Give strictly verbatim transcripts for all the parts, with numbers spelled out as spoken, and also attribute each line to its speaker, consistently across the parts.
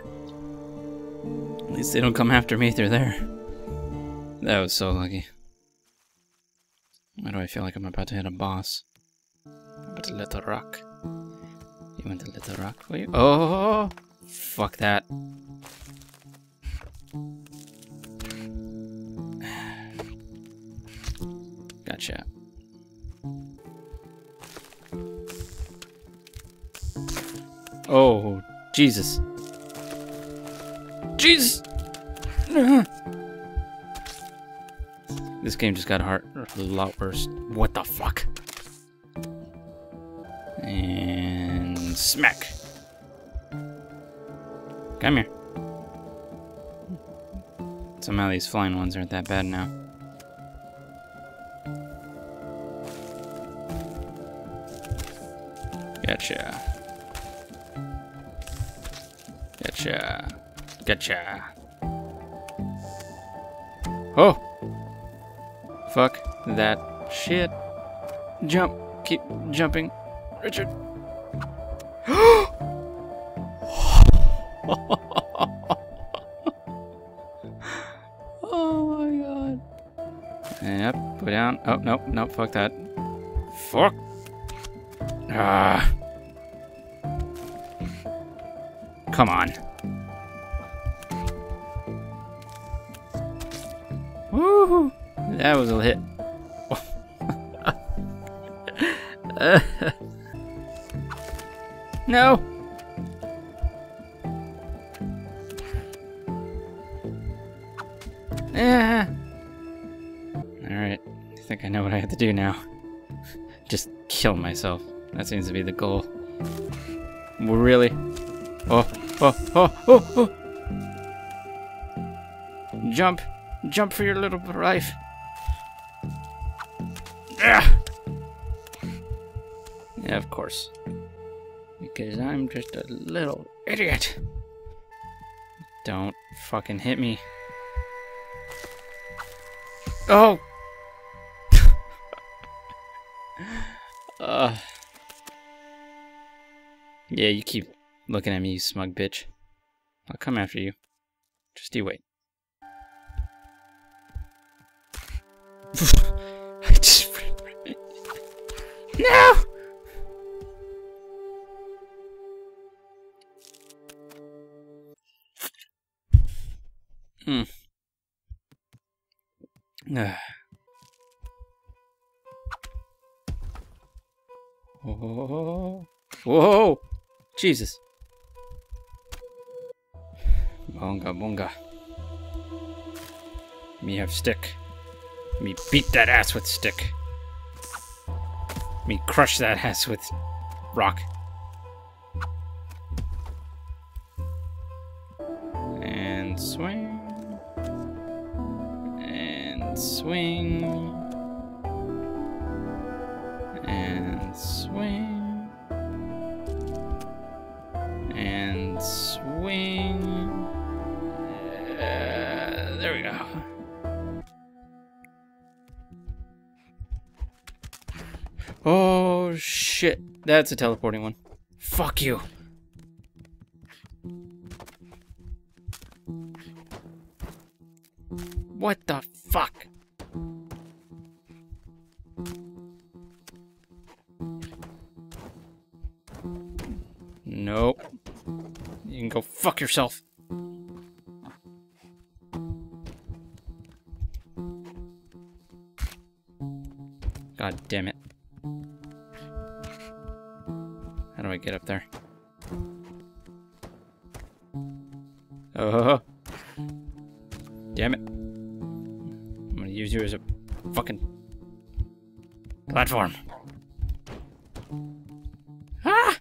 Speaker 1: At least they don't come after me through there. That was so lucky. Why do I feel like I'm about to hit a boss? But a little rock. You want a little rock for you? Oh! Fuck that. Gotcha. Oh, Jesus. Jesus! This game just got hard, a lot worse. What the fuck? And smack. Come here. Somehow these flying ones aren't that bad now. Gotcha. Gotcha. Gotcha. Oh! Fuck that shit. Jump. Keep jumping. Richard. Oh my god. Yep, go down. Oh, nope, nope, fuck that. Fuck. Ah. Come on. Woohoo! That was a hit. uh, no! Ah. Alright, I think I know what I have to do now. Just kill myself. That seems to be the goal. Really? Oh, oh, oh, oh, oh! Jump! Jump for your little life! Ah! Yeah, of course. Because I'm just a little idiot. Don't fucking hit me. Oh! uh. Yeah, you keep looking at me, you smug bitch. I'll come after you. Just you wait. I just... No! Hmm. Ah. Whoa. Whoa! Jesus. Bonga bonga. Me have stick. Me beat that ass with stick. Me crush that ass with rock. And swing. And swing. And swing. And swing. Uh, there we go. Oh shit, that's a teleporting one. Fuck you. What the fuck? Nope. You can go fuck yourself. God damn it. How do I get up there? Oh. Damn it. I'm gonna use you as a fucking platform. Ah!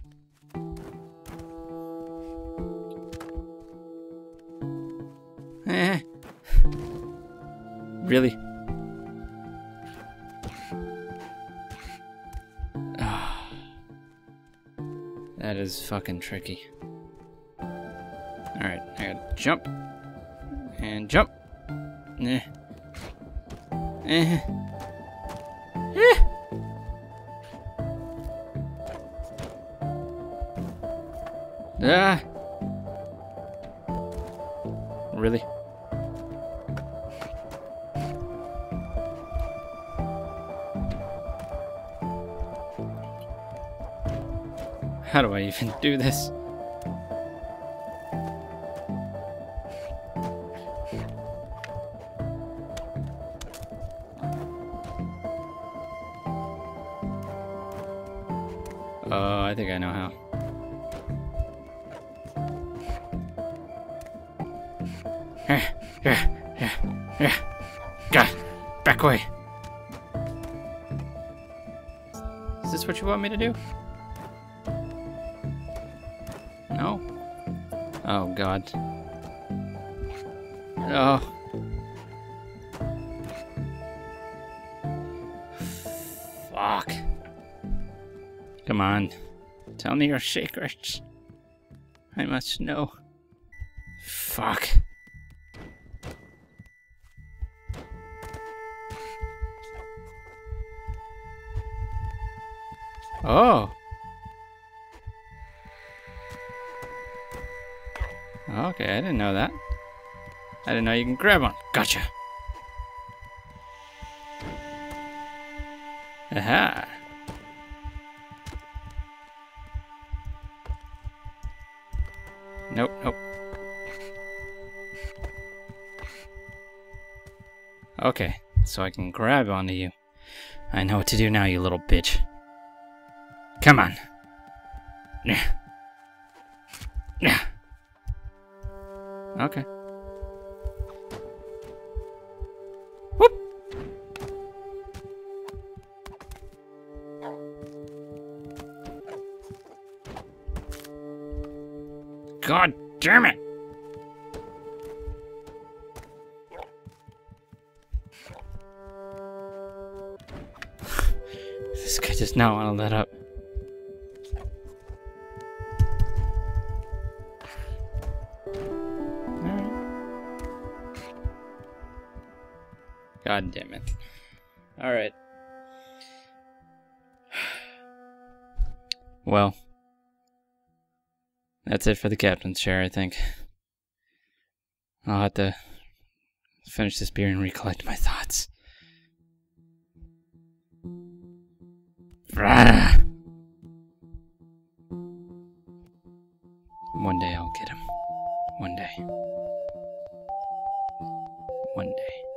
Speaker 1: Eh. Really? That is fucking tricky. Alright, I gotta jump. And jump. Eh. Eh. Eh. Ah. really? How do I even do this? Oh, I think I know how. God, back away. Is this what you want me to do? No? Oh, God. Oh. Fuck. Come on. Tell me your secrets. I must know. Fuck. Oh. Okay, I didn't know that. I didn't know you can grab one. Gotcha. Aha. Nope, nope. Okay, so I can grab onto you. I know what to do now, you little bitch. Come on. Yeah. Yeah. Okay. Whoop. God damn it. This guy does not want to let up. God damn it. Alright. Well, that's it for the captain's chair, I think. I'll have to finish this beer and recollect my thoughts. One day I'll get him. One day. One day.